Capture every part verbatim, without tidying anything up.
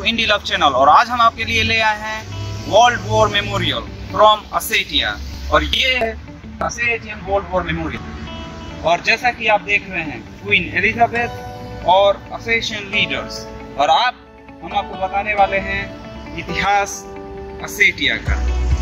इंडी love channel और आज हम आपके लिए ले आए हैं world war memorial from Ossetia और ये है ओसेटियन वर्ल्ड वॉर मेमोरियल। और जैसा कि आप देख रहे हैं क्वीन एलिजाबेथ और ओसेटियन लीडर्स, और आप हम आपको बताने वाले हैं इतिहास ओसेटिया का।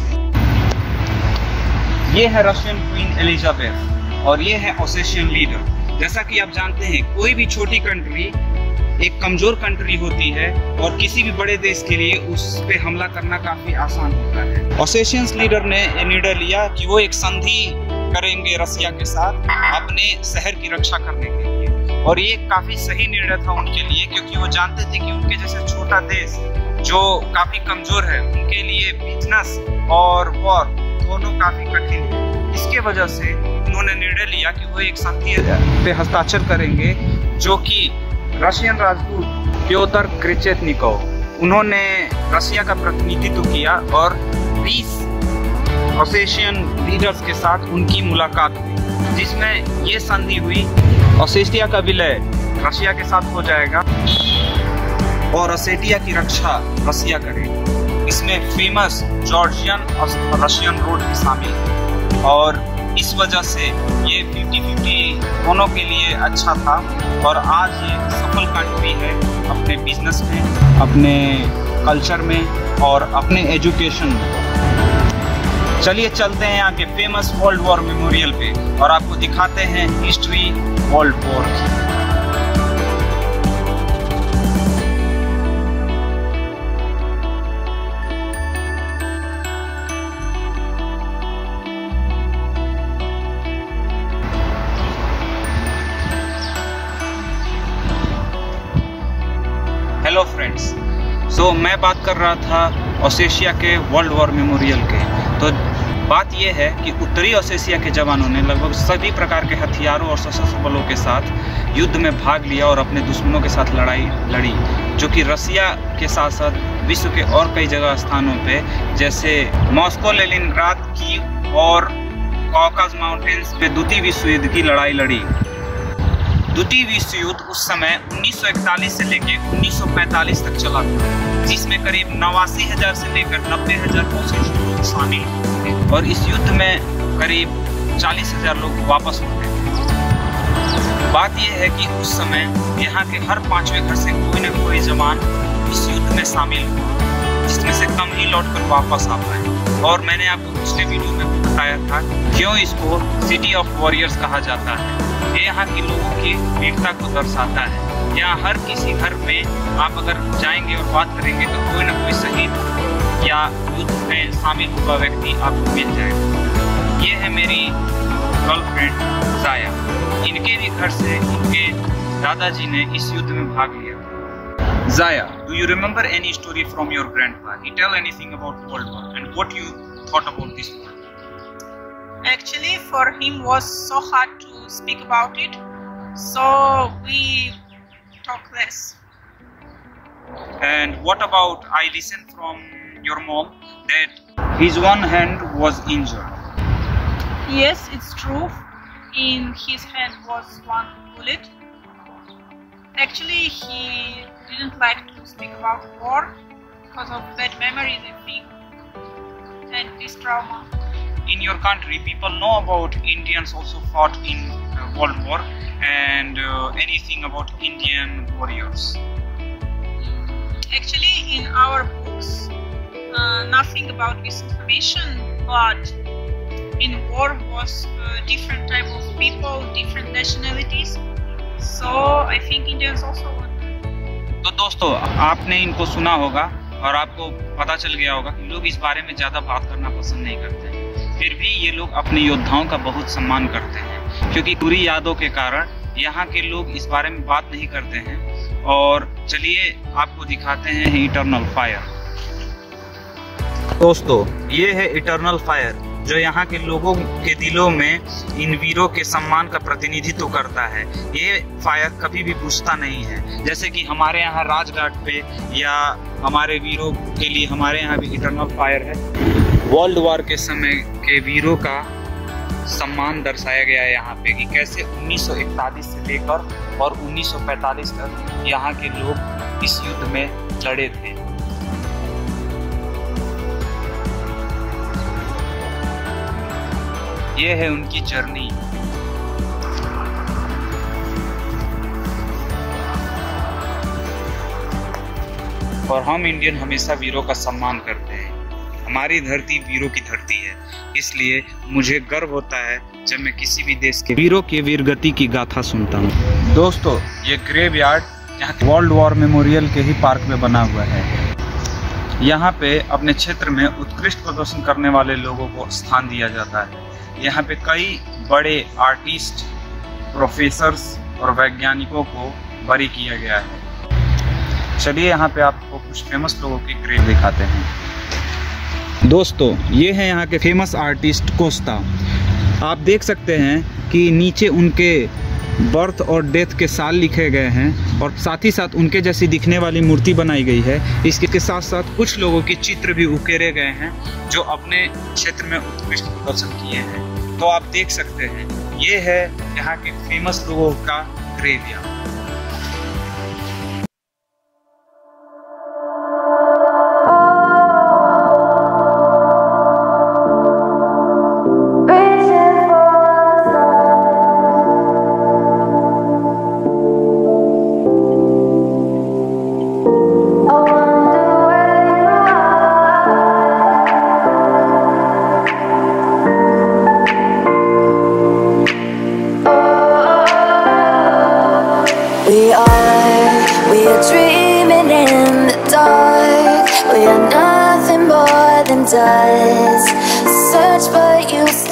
ये है रशियन क्वीन एलिजाबेथ और ये है ओसेटियन लीडर। जैसा कि आप जानते हैं कोई भी छोटी कंट्री एक कमजोर कंट्री होती है और किसी भी बड़े देश के लिए उस पे हमला करना काफी आसान होता है। ओसेटियन लीडर ने ये निर्णय लिया कि वो एक संधि करेंगे रसिया के साथ अपने शहर की रक्षा करने के लिए, और ये काफी सही निर्णय था उनके लिए, क्योंकि वो जानते थे कि उनके जैसे छोटा देश जो काफी कमजोर है उनके लिए बिजनेस और वॉर दोनों काफी कठिन है। इसके वजह से उन्होंने निर्णय लिया कि वो एक संधि पे हस्ताक्षर करेंगे, जो कि रशियन राजदूत प्योतर क्रेचेतनिकोव उन्होंने रशिया का प्रतिनिधित्व किया और बीस ओसेटियन लीडर्स के साथ उनकी मुलाकात हुई, जिसमें ये संधि हुई ओसेटिया का विलय रशिया के साथ हो जाएगा और ओसेटिया की रक्षा रशिया करेगी। इसमें फेमस जॉर्जियन और रशियन रोड भी शामिल है और इस वजह से ये फिफ्टी फिफ्टी दोनों के लिए अच्छा था और आज ये सफल कंट्री है अपने बिजनेस में, अपने कल्चर में और अपने एजुकेशन में। चलिए चलते हैं यहाँ के फेमस वर्ल्ड वॉर मेमोरियल पे और आपको दिखाते हैं हिस्ट्री वर्ल्ड वॉर की। हेलो फ्रेंड्स, सो मैं बात कर रहा था ओसेटिया के वर्ल्ड वॉर मेमोरियल के। तो बात यह है कि उत्तरी ओसेटिया के जवानों ने लगभग सभी प्रकार के हथियारों और सशस्त्र बलों के साथ युद्ध में भाग लिया और अपने दुश्मनों के साथ लड़ाई लड़ी, जो कि रसिया के साथ साथ विश्व के और कई जगह स्थानों पे जैसे मॉस्को, लेनिनग्राद, कीव और कॉकास माउंटेन्स पे द्वितीय विश्व युद्ध की लड़ाई लड़ी। द्वितीय विश्व युद्ध उस समय उन्नीस सौ इकतालीस से लेकर उन्नीस सौ पैंतालीस तक चला था, जिसमें करीब नवासी हजार से लेकर नब्बे हजार ओसेटियन लोग शामिल हुए और इस युद्ध में करीब चालीस हजार लोग वापस हो गए। बात यह है कि उस समय यहाँ के हर पांचवें घर से कोई न कोई जवान इस युद्ध में शामिल हुआ, जिसमें से कम ही लौट कर वापस आ पाए। और मैंने आपको पिछले वीडियो में बताया था क्यों इसको सिटी ऑफ वॉरियर्स कहा जाता है। ये यहाँ के लोगों की वीरता को दर्शाता है। यहाँ हर किसी घर में आप अगर जाएंगे और बात करेंगे तो कोई ना कोई शहीद या युद्ध में शामिल हुआ व्यक्ति आपको मिल जाएगा। ये है मेरी गर्लफ्रेंड जाया। इनके भी घर से इनके दादाजी ने इस युद्ध में भाग लिया। Zaya, do you remember any story from your grandpa? He tell anything about World War and what you thought about this war? Actually, for him was so hard to speak about it, so we talk less. And what about, I listened from your mom that his one hand was injured. Yes, it's true. In his hand was one bullet. Actually, he didn't like to speak about war because of bad memories, I think, and this trauma. In your country, people know about Indians also fought in uh, World War and uh, anything about Indian warriors? Actually, in our books, uh, nothing about this information, but in war was uh, different type of people, different nationalities. So I think Indians also won. तो दोस्तों, आपने इनको सुना होगा और आपको पता चल गया होगा कि लोग इस बारे में ज़्यादा बात करना पसंद नहीं करते हैं। फिर भी ये लोग अपने योद्धाओं का बहुत सम्मान करते हैं, क्योंकि बुरी यादों के कारण यहाँ के लोग इस बारे में बात नहीं करते हैं। और चलिए आपको दिखाते हैं इटर्नल फायर। दोस्तों, ये है इटर्नल फायर, जो यहाँ के लोगों के दिलों में इन वीरों के सम्मान का प्रतिनिधित्व करता है। ये फायर कभी भी बुझता नहीं है, जैसे कि हमारे यहाँ राजघाट पे या हमारे वीरों के लिए हमारे यहाँ भी इटर्नल फायर है। वर्ल्ड वॉर के समय के वीरों का सम्मान दर्शाया गया है यहाँ पे कि कैसे उन्नीस सौ इकतालीस से लेकर और उन्नीस सौ पैंतालीस तक यहाँ के लोग इस युद्ध में लड़े थे। ये है उनकी जर्नी। और हम इंडियन हमेशा वीरों का सम्मान करते हैं। हमारी धरती वीरों की धरती है, इसलिए मुझे गर्व होता है जब मैं किसी भी देश के वीरों की वीरगति की गाथा सुनता हूँ। दोस्तों, ये ग्रेवयार्ड यहाँ वर्ल्ड वॉर मेमोरियल के ही पार्क में बना हुआ है। यहाँ पे अपने क्षेत्र में उत्कृष्ट प्रदर्शन करने वाले लोगों को स्थान दिया जाता है। यहाँ पे कई बड़े आर्टिस्ट, प्रोफेसर्स और वैज्ञानिकों को बरी किया गया है। चलिए यहाँ पे आपको कुछ फेमस लोगों की ग्रेव दिखाते हैं। दोस्तों, ये है यहाँ के फेमस आर्टिस्ट कोस्टा। आप देख सकते हैं कि नीचे उनके बर्थ और डेथ के साल लिखे गए हैं और साथ ही साथ उनके जैसी दिखने वाली मूर्ति बनाई गई है। इसके साथ साथ कुछ लोगों के चित्र भी उकेरे गए हैं जो अपने क्षेत्र में उत्कृष्ट प्रदर्शन किए हैं। तो आप देख सकते हैं, ये है यहाँ के फेमस लोगों का graveyard. We are, we are dreaming in the dark. We are nothing more than dust. Search but you